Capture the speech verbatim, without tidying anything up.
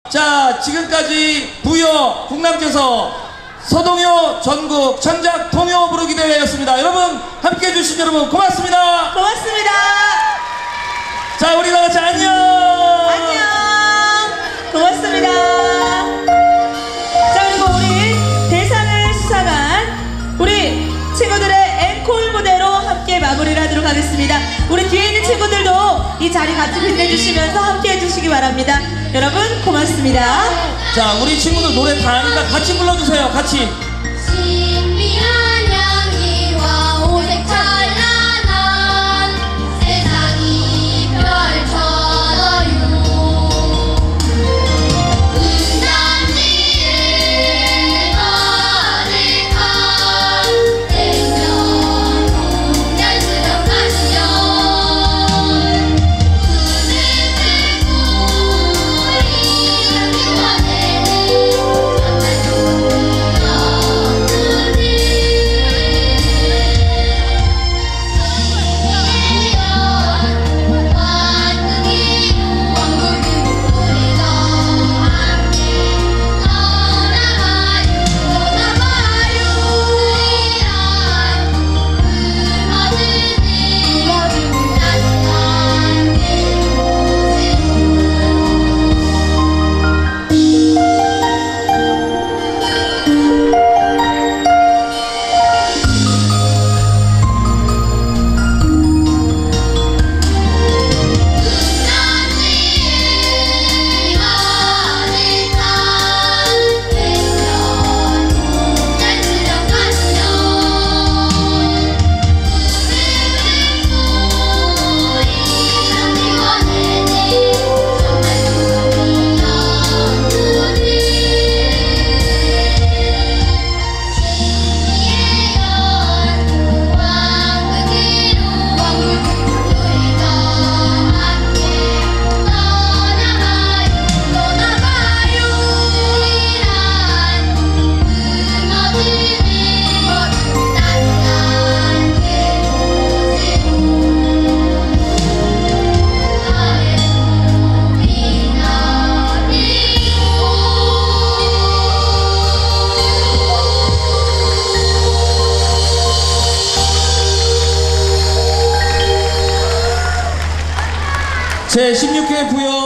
자, 지금까지 부여 국남께서 서동요 전국 창작 동요 부르기 대회였습니다. 여러분 함께 해주신 여러분 고맙습니다. 고맙습니다. 자, 우리 다 같이 안녕. 안녕. 고맙습니다. 자, 그리고 우리 대상을 수상한 우리 친구들의 앵콜 무대로 함께 마무리를 하도록 하겠습니다. 우리 뒤에 있는 친구들도 이 자리 같이 빛내주시면서 함께 해주시기 바랍니다. 여러분 고맙습니다. 자, 우리 친구들 노래 다 아니까 같이 불러주세요. 같이. 신비한 향기와 오색 찬란한 세상이 펼쳐져요. 은단지에 가득한 생명 공연스런 가시죠. 제십육 회 부여